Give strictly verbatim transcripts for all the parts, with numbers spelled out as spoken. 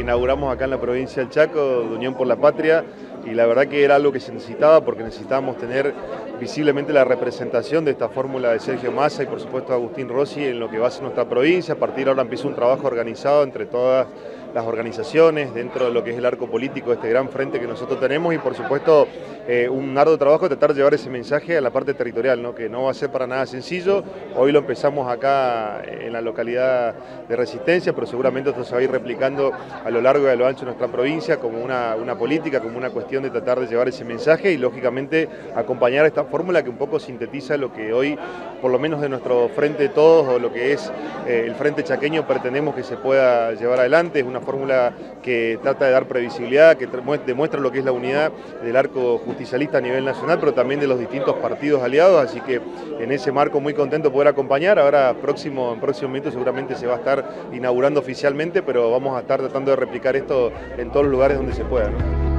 inauguramos acá en la provincia del Chaco, de Unión por la Patria, y la verdad que era algo que se necesitaba porque necesitábamos tener visiblemente la representación de esta fórmula de Sergio Massa y por supuesto Agustín Rossi en lo que va a ser nuestra provincia. A partir de ahora empieza un trabajo organizado entre todas las organizaciones dentro de lo que es el arco político de este gran frente que nosotros tenemos y por supuesto eh, un arduo trabajo de tratar de llevar ese mensaje a la parte territorial, ¿no? Que no va a ser para nada sencillo. Hoy lo empezamos acá en la localidad de Resistencia, pero seguramente esto se va a ir replicando a lo largo y a lo ancho de nuestra provincia como una, una política, como una cuestión de tratar de llevar ese mensaje y lógicamente acompañar esta fórmula que un poco sintetiza lo que hoy, por lo menos de nuestro frente de todos o lo que es eh, el frente chaqueño, pretendemos que se pueda llevar adelante. Es una fórmula que trata de dar previsibilidad, que demuestra lo que es la unidad del arco justicialista a nivel nacional, pero también de los distintos partidos aliados, así que en ese marco muy contento de poder acompañar. Ahora próximo, en próximo momento seguramente se va a estar inaugurando oficialmente, pero vamos a estar tratando de replicar esto en todos los lugares donde se pueda, ¿no?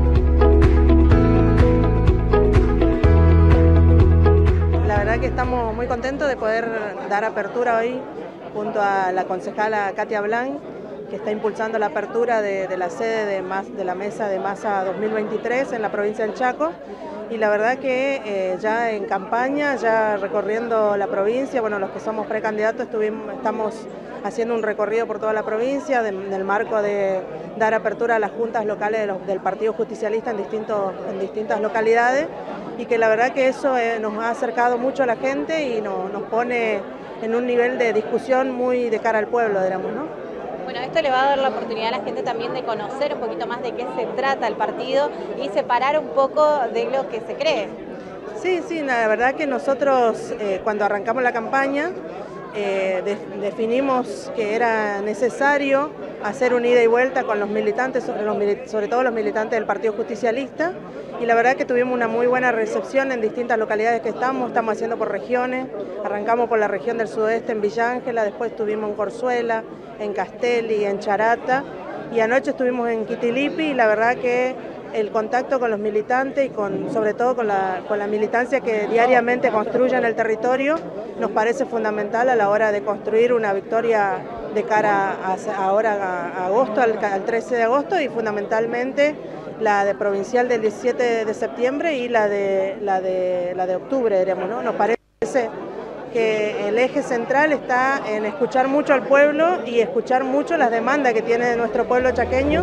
La verdad que estamos muy contentos de poder dar apertura hoy junto a la concejala Katia Blanc, que está impulsando la apertura de, de la sede de, Mas, de la Mesa de Massa dos mil veintitrés en la provincia del Chaco. Y la verdad que eh, ya en campaña, ya recorriendo la provincia, bueno, los que somos precandidatos estuvimos, estamos haciendo un recorrido por toda la provincia de, en el marco de dar apertura a las juntas locales de los, del Partido Justicialista en, distintos, en distintas localidades, y que la verdad que eso eh, nos ha acercado mucho a la gente y no, nos pone en un nivel de discusión muy de cara al pueblo, digamos, ¿no? Bueno, esto le va a dar la oportunidad a la gente también de conocer un poquito más de qué se trata el partido y separar un poco de lo que se cree. Sí, sí, la verdad que nosotros eh, cuando arrancamos la campaña eh, de, definimos que era necesario hacer un ida y vuelta con los militantes, sobre, los, sobre todo los militantes del Partido Justicialista, y la verdad que tuvimos una muy buena recepción en distintas localidades que estamos, estamos haciendo por regiones, arrancamos por la región del sudeste en Villa Ángela, después estuvimos en Corzuela, en Castelli, en Charata, y anoche estuvimos en Quitilipi, y la verdad que el contacto con los militantes y con, sobre todo con la, con la militancia que diariamente construye en el territorio nos parece fundamental a la hora de construir una victoria de cara a, ahora a, a agosto, al, al trece de agosto, y fundamentalmente la de provincial del diecisiete de septiembre y la de, la de, la de octubre, diremos, ¿no? Nos parece que el eje central está en escuchar mucho al pueblo y escuchar mucho las demandas que tiene nuestro pueblo chaqueño.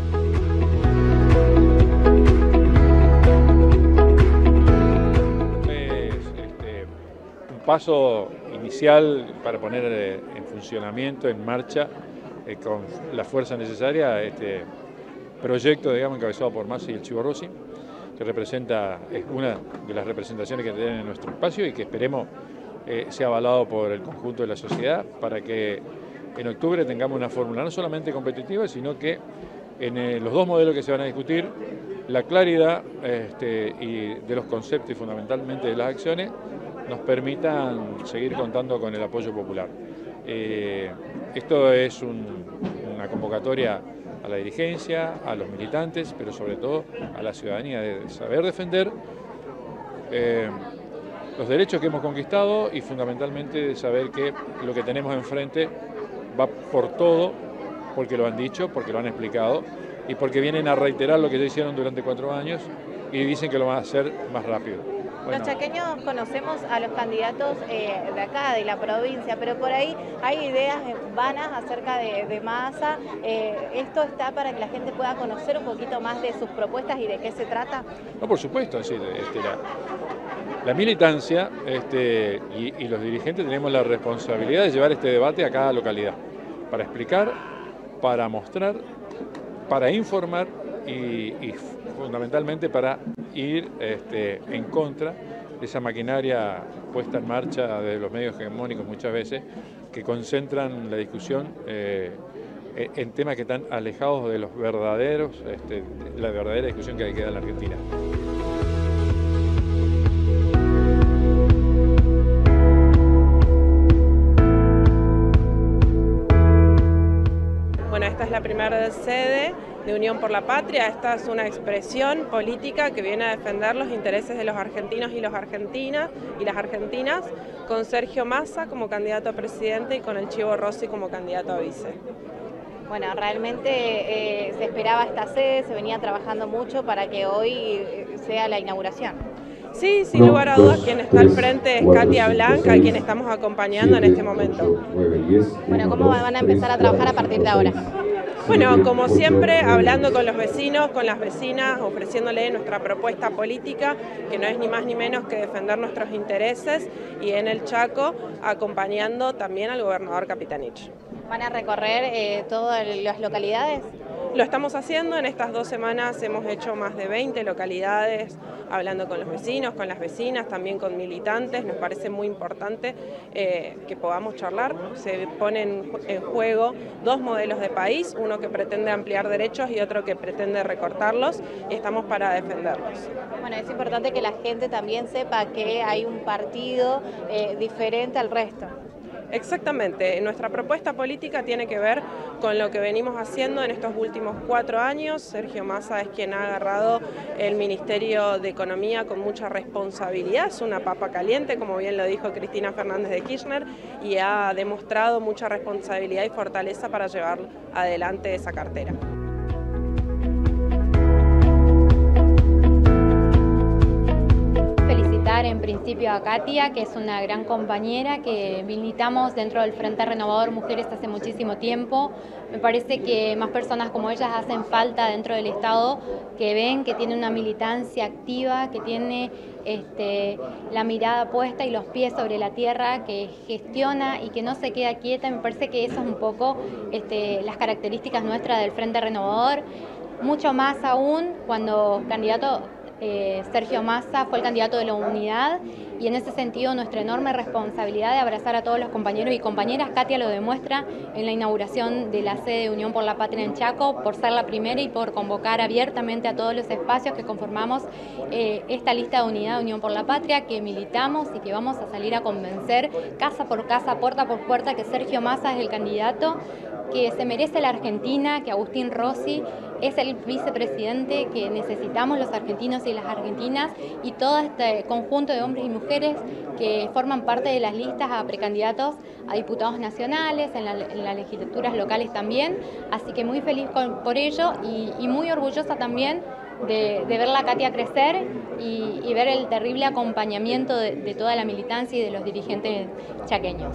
Es este, un paso inicial para poner en funcionamiento, en marcha, eh, con la fuerza necesaria, este proyecto, digamos, encabezado por Massa y el Chivo Rossi, que representa, es una de las representaciones que tienen en nuestro espacio y que esperemos Eh, sea avalado por el conjunto de la sociedad para que en octubre tengamos una fórmula no solamente competitiva, sino que en eh, los dos modelos que se van a discutir, la claridad este, y de los conceptos y fundamentalmente de las acciones nos permitan seguir contando con el apoyo popular. Eh, esto es un, una convocatoria a la dirigencia, a los militantes, pero sobre todo a la ciudadanía de saber defender eh, los derechos que hemos conquistado y fundamentalmente de saber que lo que tenemos enfrente va por todo, porque lo han dicho, porque lo han explicado y porque vienen a reiterar lo que ya hicieron durante cuatro años y dicen que lo van a hacer más rápido. Bueno. Los chaqueños conocemos a los candidatos eh, de acá, de la provincia, pero por ahí hay ideas vanas acerca de, de Massa. Eh, ¿Esto está para que la gente pueda conocer un poquito más de sus propuestas y de qué se trata? No, por supuesto, es decir, este, la, la militancia este, y, y los dirigentes tenemos la responsabilidad de llevar este debate a cada localidad, para explicar, para mostrar, para informar y, y fundamentalmente para ir este, en contra de esa maquinaria puesta en marcha de los medios hegemónicos muchas veces que concentran la discusión eh, en temas que están alejados de los verdaderos, este, de la verdadera discusión que hay que dar en la Argentina. Bueno, esta es la primera sede de Unión por la Patria. Esta es una expresión política que viene a defender los intereses de los argentinos y las argentinas y las argentinas, con Sergio Massa como candidato a presidente y con el Chivo Rossi como candidato a vice. Bueno, realmente eh, se esperaba esta sede, se venía trabajando mucho para que hoy sea la inauguración. Sí, sin lugar a dudas, quien está al frente es Katia Blanca, a quien estamos acompañando en este momento. Bueno, ¿cómo van a empezar a trabajar a partir de ahora? Bueno, como siempre, hablando con los vecinos, con las vecinas, ofreciéndole nuestra propuesta política, que no es ni más ni menos que defender nuestros intereses, y en el Chaco, acompañando también al gobernador Capitanich. ¿Van a recorrer eh, todas las localidades? Lo estamos haciendo, en estas dos semanas hemos hecho más de veinte localidades, hablando con los vecinos, con las vecinas, también con militantes. Nos parece muy importante eh, que podamos charlar. Se ponen en juego dos modelos de país, uno que pretende ampliar derechos y otro que pretende recortarlos, y estamos para defenderlos. Bueno, es importante que la gente también sepa que hay un partido eh, diferente al resto. Exactamente, nuestra propuesta política tiene que ver con lo que venimos haciendo en estos últimos cuatro años. Sergio Massa es quien ha agarrado el Ministerio de Economía con mucha responsabilidad, es una papa caliente, como bien lo dijo Cristina Fernández de Kirchner, y ha demostrado mucha responsabilidad y fortaleza para llevar adelante esa cartera. En principio a Katia, que es una gran compañera que militamos dentro del Frente Renovador Mujeres hace muchísimo tiempo. Me parece que más personas como ellas hacen falta dentro del Estado, que ven que tiene una militancia activa, que tiene este, la mirada puesta y los pies sobre la tierra, que gestiona y que no se queda quieta. Me parece que eso es un poco este, las características nuestras del Frente Renovador, mucho más aún cuando candidato Eh, Sergio Massa fue el candidato de la unidad, y en ese sentido nuestra enorme responsabilidad de abrazar a todos los compañeros y compañeras. Katia lo demuestra en la inauguración de la sede de Unión por la Patria en Chaco, por ser la primera y por convocar abiertamente a todos los espacios que conformamos eh, esta lista de unidad de Unión por la Patria, que militamos y que vamos a salir a convencer casa por casa, puerta por puerta, que Sergio Massa es el candidato que se merece la Argentina, que Agustín Rossi es el vicepresidente que necesitamos los argentinos y las argentinas, y todo este conjunto de hombres y mujeres que forman parte de las listas a precandidatos a diputados nacionales, en, la, en las legislaturas locales también. Así que muy feliz con, por ello y, y muy orgullosa también de, de verla a Katia crecer y, y ver el terrible acompañamiento de, de toda la militancia y de los dirigentes chaqueños.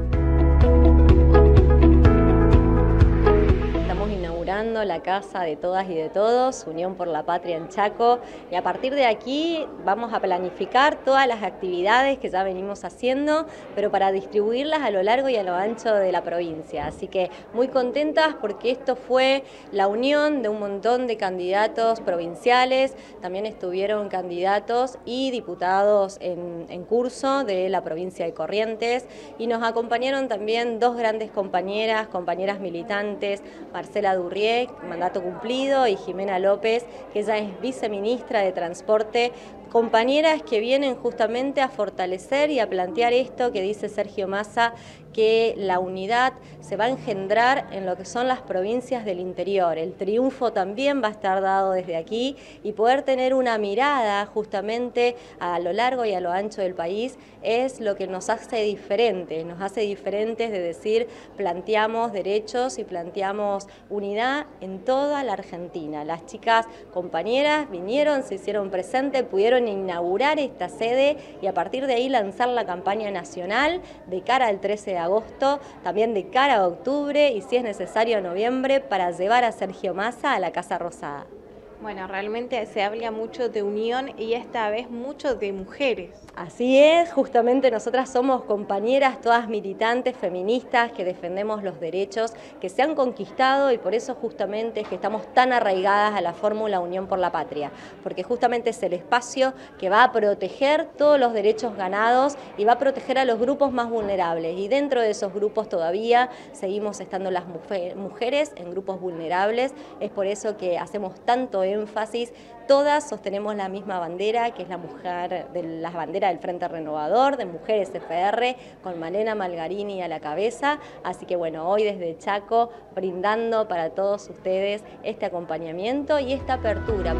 La casa de todas y de todos, Unión por la Patria en Chaco, y a partir de aquí vamos a planificar todas las actividades que ya venimos haciendo, pero para distribuirlas a lo largo y a lo ancho de la provincia. Así que muy contentas porque esto fue la unión de un montón de candidatos provinciales, también estuvieron candidatos y diputados en, en curso de la provincia de Corrientes, y nos acompañaron también dos grandes compañeras, compañeras militantes, Marcela Durrié, mandato cumplido, y Jimena López, que ella es viceministra de Transporte, compañeras que vienen justamente a fortalecer y a plantear esto que dice Sergio Massa, que la unidad se va a engendrar en lo que son las provincias del interior. El triunfo también va a estar dado desde aquí, y poder tener una mirada justamente a lo largo y a lo ancho del país es lo que nos hace diferentes, nos hace diferentes de decir, planteamos derechos y planteamos unidad en toda la Argentina. Las chicas compañeras vinieron, se hicieron presentes, pudieron inaugurar esta sede y a partir de ahí lanzar la campaña nacional de cara al trece de agosto, también de cara a octubre y si es necesario noviembre, para llevar a Sergio Massa a la Casa Rosada. Bueno, realmente se habla mucho de unión y esta vez mucho de mujeres. Así es, justamente nosotras somos compañeras, todas militantes, feministas, que defendemos los derechos que se han conquistado, y por eso justamente es que estamos tan arraigadas a la fórmula Unión por la Patria, porque justamente es el espacio que va a proteger todos los derechos ganados y va a proteger a los grupos más vulnerables, y dentro de esos grupos todavía seguimos estando las mujeres en grupos vulnerables. Es por eso que hacemos tanto énfasis. Todas sostenemos la misma bandera, que es la mujer de la bandera del Frente Renovador, de Mujeres F R, con Malena Malgarini a la cabeza. Así que bueno, hoy desde Chaco, brindando para todos ustedes este acompañamiento y esta apertura.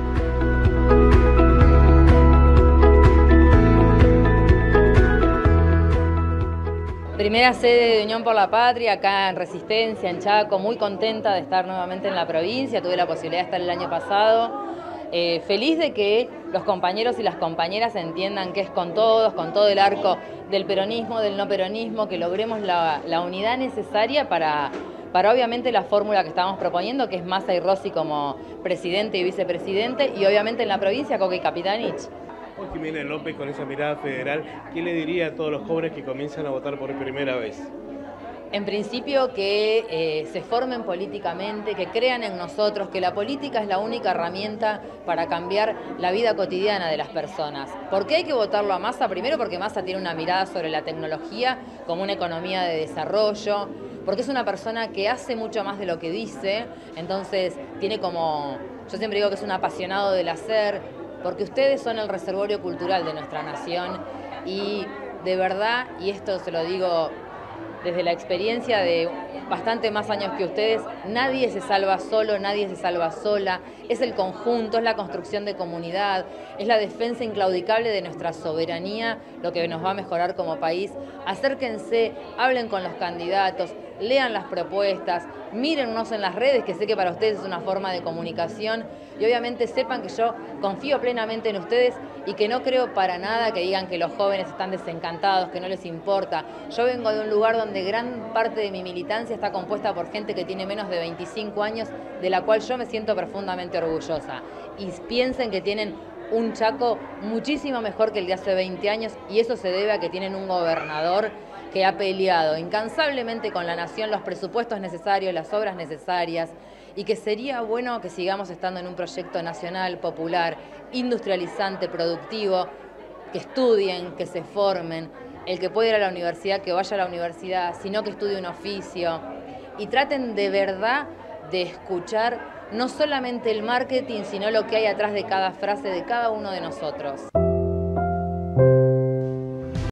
Primera sede de Unión por la Patria, acá en Resistencia, en Chaco, muy contenta de estar nuevamente en la provincia, tuve la posibilidad de estar el año pasado, eh, feliz de que los compañeros y las compañeras entiendan que es con todos, con todo el arco del peronismo, del no peronismo, que logremos la, la unidad necesaria para, para obviamente la fórmula que estábamos proponiendo, que es Massa y Rossi como presidente y vicepresidente, y obviamente en la provincia Coca y Capitanich. Hoy Jimena López, con esa mirada federal, ¿qué le diría a todos los jóvenes que comienzan a votar por primera vez? En principio que eh, se formen políticamente, que crean en nosotros, que la política es la única herramienta para cambiar la vida cotidiana de las personas. ¿Por qué hay que votarlo a Massa? Primero porque Massa tiene una mirada sobre la tecnología como una economía de desarrollo, porque es una persona que hace mucho más de lo que dice, entonces tiene como, yo siempre digo que es un apasionado del hacer, porque ustedes son el reservorio cultural de nuestra nación y de verdad, y esto se lo digo desde la experiencia de bastante más años que ustedes, nadie se salva solo, nadie se salva sola, es el conjunto, es la construcción de comunidad, es la defensa inclaudicable de nuestra soberanía, lo que nos va a mejorar como país. Acérquense, hablen con los candidatos, lean las propuestas, mírennos en las redes, que sé que para ustedes es una forma de comunicación, y obviamente sepan que yo confío plenamente en ustedes y que no creo para nada que digan que los jóvenes están desencantados, que no les importa. Yo vengo de un lugar donde gran parte de mi militancia está compuesta por gente que tiene menos de veinticinco años, de la cual yo me siento profundamente orgullosa. Y piensen que tienen un Chaco muchísimo mejor que el de hace veinte años, y eso se debe a que tienen un gobernador que ha peleado incansablemente con la nación los presupuestos necesarios, las obras necesarias, y que sería bueno que sigamos estando en un proyecto nacional, popular, industrializante, productivo, que estudien, que se formen, el que puede ir a la universidad, que vaya a la universidad, sino que estudie un oficio, y traten de verdad de escuchar no solamente el marketing, sino lo que hay atrás de cada frase de cada uno de nosotros.